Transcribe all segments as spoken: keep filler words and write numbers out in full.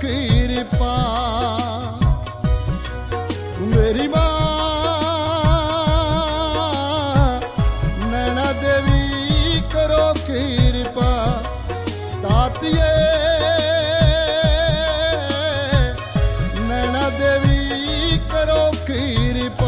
कृपा। मेरी माँ नैना देवी करो कृपा। दातिये नैना देवी करो कृपा।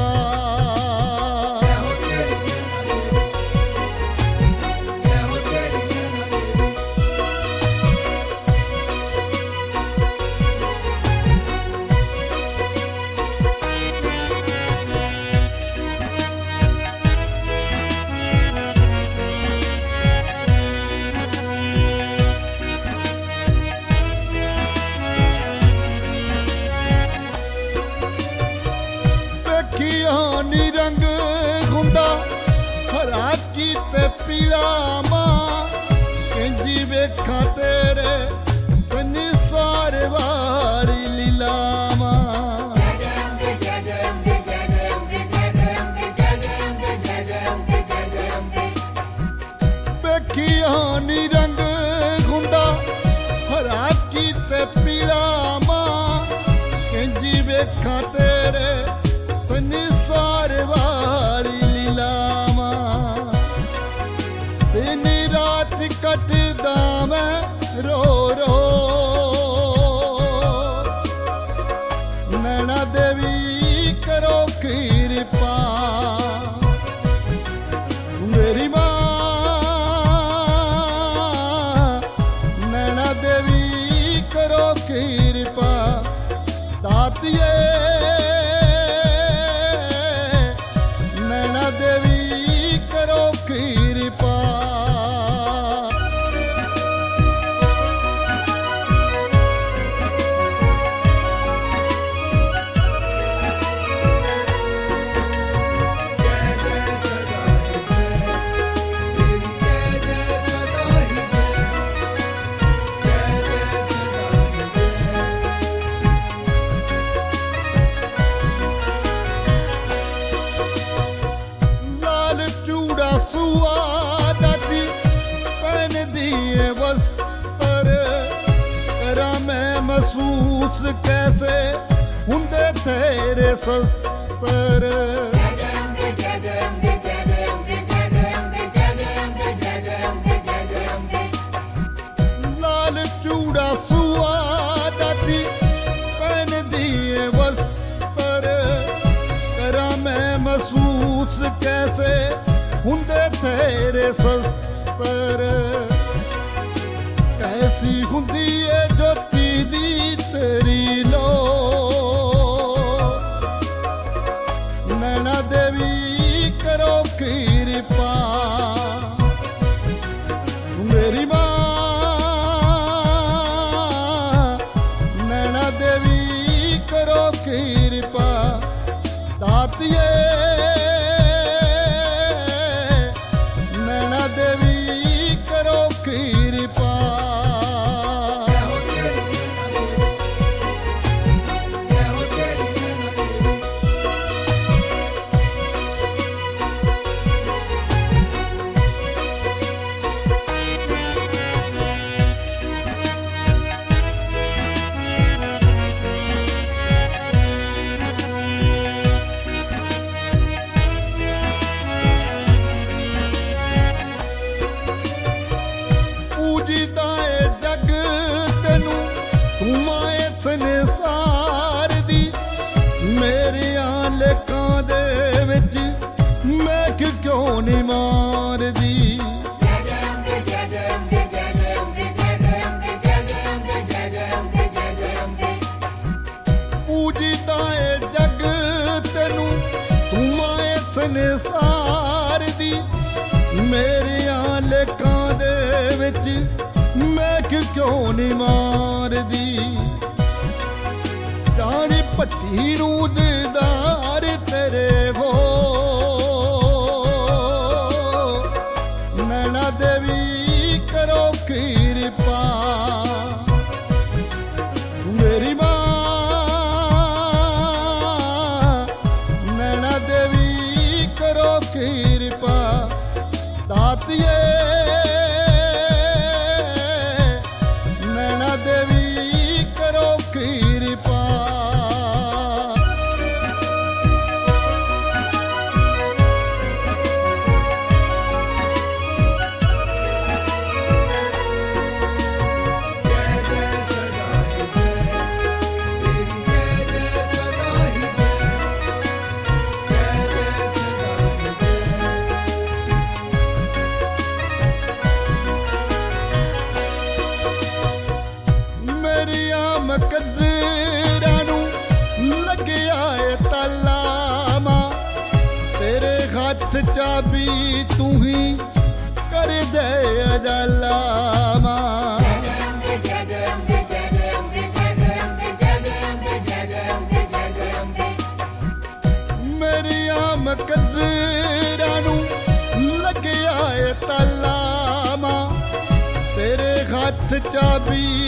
निरंग गुंदा हरा की ते पीला मां कंजी वेखा तेरे निसार वाली लीला मां। बेखिया निरंग गुंदा हरा की ते पीला मां कंजी वेखा तेरे निसार वाली लीला मां। दिन रात कटदा मैं रो रो नैना देवी करो कृपा। मेरी मां नैना देवी करो कृपा। दातिये देवी करो कृपा। सुआदती पहन दिए वस्त्र करा मैं महसूस कैसे हुंदे तेरे शस्त्र। लाल चूड़ा सुआदती पहन दिए वस्त्र करा मैं महसूस कैसे हुंदे तेरे शस्त्र। कैसी हुंदी है ज्योति दी तेरी लो नैना देवी करो कृपा। मेरी मां नैना देवी करो कृपा। दातिये देवी करो कृपा। जग तेनू तू माए संसार दी मेरे लेखा दे विच मैं क्यों नहीं मार दी। पूजदा है जग तेनू तू माए संसार दी मेरे लेखा दे विच मैं क्यों नहीं मार दी। जानी भट्टी नू दीदार तेरे हो नैना देवी करो कृपा। मेरी मां नैना देवी करो कृपा। दातिये नैना देवी करो ਮਕਦਰਾਂ ਨੂੰ ਲੱਗਿਆ ਏ ਤਾਲਾ ਮਾਂ तेरे हाथ चाबी तू ही कर दे अजाला मां मेरी आम कदरां नू लग्या ए ताला मां तेरे हाथ चाबी